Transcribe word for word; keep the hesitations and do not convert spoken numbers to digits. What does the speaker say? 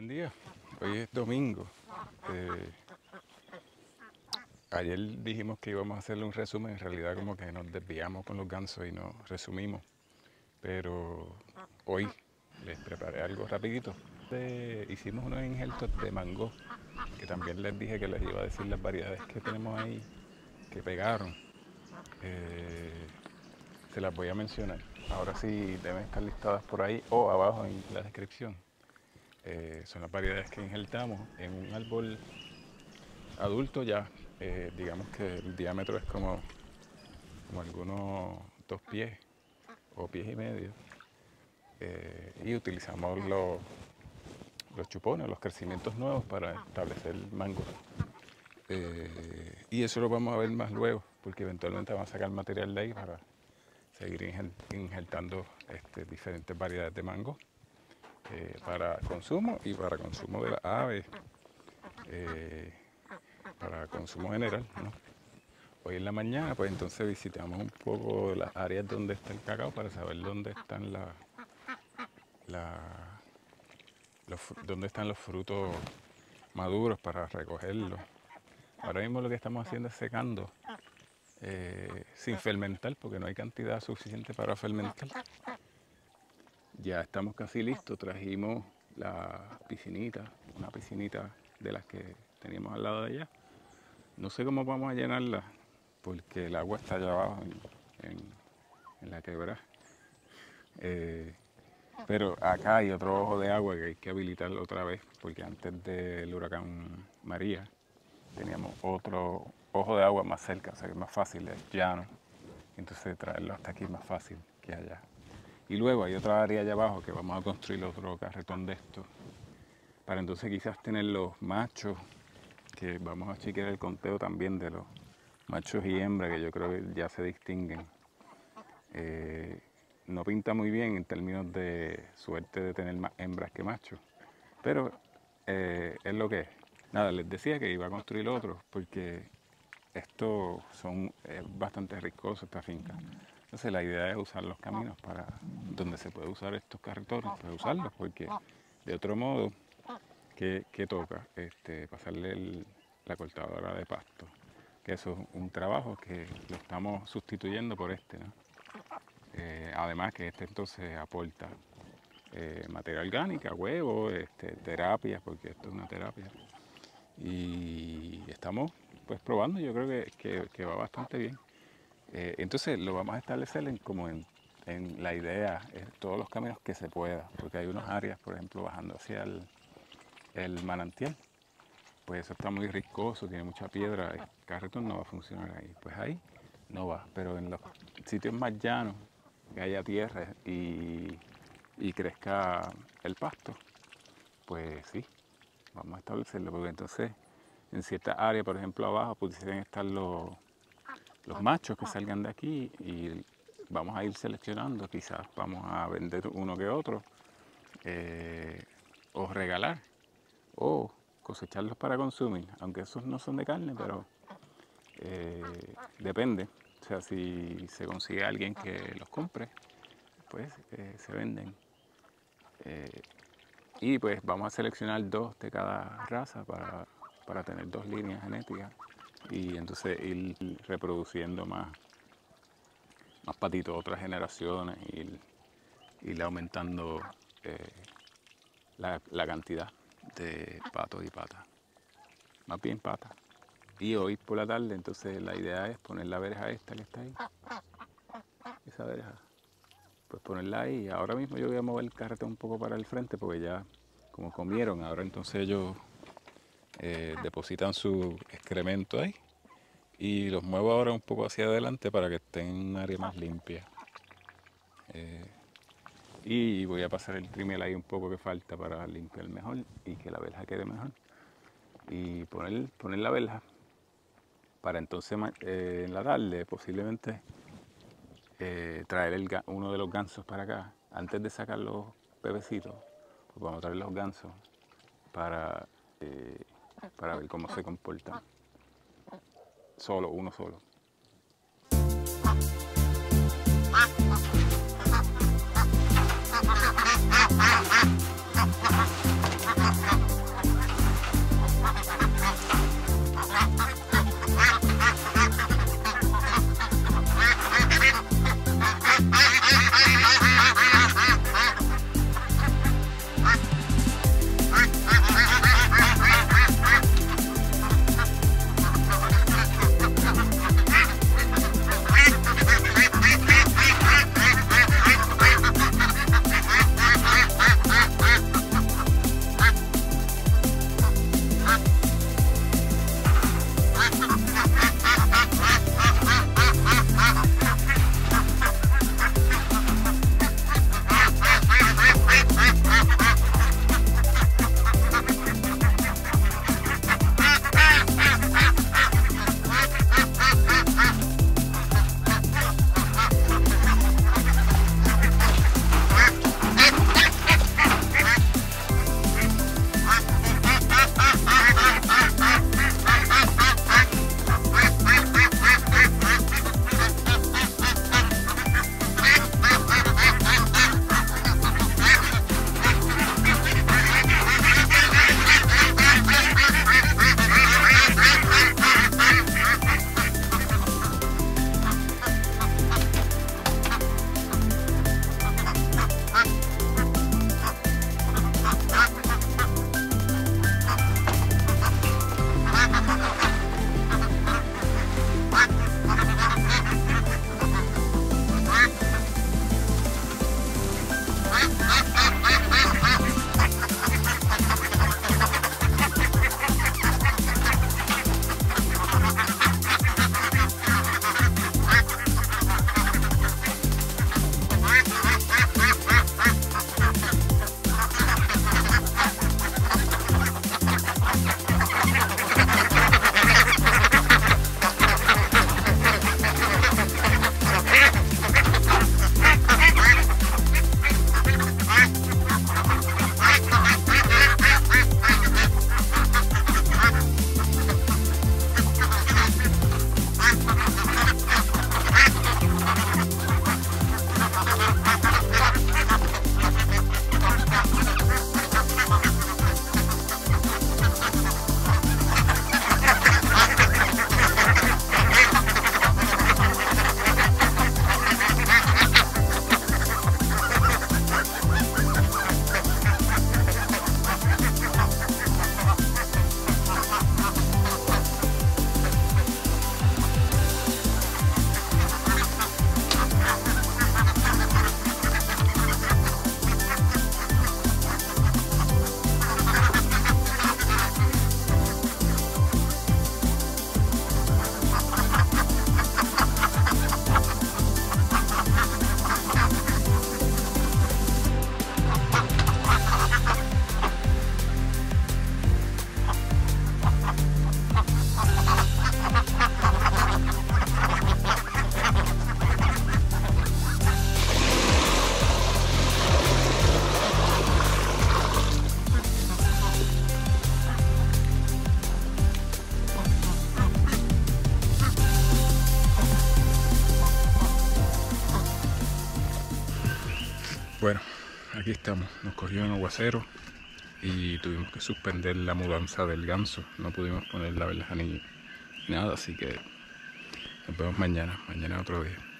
Buen día, hoy es domingo. Eh, ayer dijimos que íbamos a hacerle un resumen, en realidad como que nos desviamos con los gansos y nos resumimos. Pero hoy les preparé algo rapidito. Eh, hicimos unos injertos de mango, que también les dije que les iba a decir las variedades que tenemos ahí, que pegaron. Eh, se las voy a mencionar. Ahora sí deben estar listadas por ahí o abajo en la descripción. Eh, son las variedades que injertamos en un árbol adulto ya. Eh, digamos que el diámetro es como, como algunos dos pies o pies y medio. Eh, y utilizamos los, los chupones, los crecimientos nuevos para establecer mango. Eh, y eso lo vamos a ver más luego, porque eventualmente vamos a sacar material de ahí para seguir injertando este, diferentes variedades de mango. Eh, para consumo y para consumo de las aves, eh, para consumo general, ¿no? Hoy en la mañana, pues entonces visitamos un poco las áreas donde está el cacao para saber dónde están, la, la, los, dónde están los frutos maduros para recogerlos. Ahora mismo lo que estamos haciendo es secando, eh, sin fermentar, porque no hay cantidad suficiente para fermentar. Ya estamos casi listos, trajimos la piscinita, una piscinita de las que teníamos al lado de allá. No sé cómo vamos a llenarla, porque el agua está allá abajo en, en, en la quebrada. Eh, pero acá hay otro ojo de agua que hay que habilitarlo otra vez, porque antes del huracán María teníamos otro ojo de agua más cerca, o sea que es más fácil, es llano. Entonces traerlo hasta aquí es más fácil que allá. Y luego hay otra área allá abajo que vamos a construir otro carretón de estos, para entonces quizás tener los machos, que vamos a chequear el conteo también de los machos y hembras, que yo creo que ya se distinguen. Eh, no pinta muy bien en términos de suerte de tener más hembras que machos, pero eh, es lo que es. Nada, les decía que iba a construir otro, porque esto son, es bastante riesgoso esta finca. Entonces la idea es usar los caminos para donde se puede usar estos carretones, pues usarlos, porque de otro modo, ¿qué, qué toca? Este, pasarle el, la cortadora de pasto, que eso es un trabajo que lo estamos sustituyendo por este, ¿no? Eh, además que este entonces aporta eh, materia orgánica, huevos, este, terapias, porque esto es una terapia. Y estamos pues probando, yo creo que, que, que va bastante bien. Eh, entonces lo vamos a establecer en, como en, en la idea, en todos los caminos que se pueda, porque hay unas áreas, por ejemplo, bajando hacia el, el manantial, pues eso está muy riscoso, tiene mucha piedra, el carretón no va a funcionar ahí, pues ahí no va, pero en los sitios más llanos, que haya tierra y, y crezca el pasto, pues sí, vamos a establecerlo, porque entonces en ciertas áreas, por ejemplo abajo, pudiesen estar los los machos que salgan de aquí y vamos a ir seleccionando, quizás vamos a vender uno que otro, eh, o regalar, o cosecharlos para consumir, aunque esos no son de carne, pero eh, depende. O sea, si se consigue alguien que los compre, pues eh, se venden. Eh, y pues vamos a seleccionar dos de cada raza para, para tener dos líneas genéticas. Y entonces ir reproduciendo más, más patitos, otras generaciones, y ir, ir aumentando eh, la, la cantidad de patos y patas, más bien patas. Y hoy por la tarde entonces la idea es poner la verja esta que está ahí, esa verja, pues ponerla ahí. Ahora mismo yo voy a mover el carretón un poco para el frente porque ya como comieron, ahora entonces ellos Eh, depositan su excremento ahí y los muevo ahora un poco hacia adelante para que estén en un área más limpia. Eh, y voy a pasar el trimel ahí un poco que falta para limpiar mejor y que la verja quede mejor. Y poner, poner la verja para entonces eh, en la tarde posiblemente eh, traer el, uno de los gansos para acá. Antes de sacar los bebecitos, pues vamos a traer los gansos para... Eh, para ver cómo se comportan. Solo, uno solo. Bueno, aquí estamos, nos cogió un aguacero y tuvimos que suspender la mudanza del ganso. No pudimos poner la verja ni nada, así que nos vemos mañana, mañana otro día.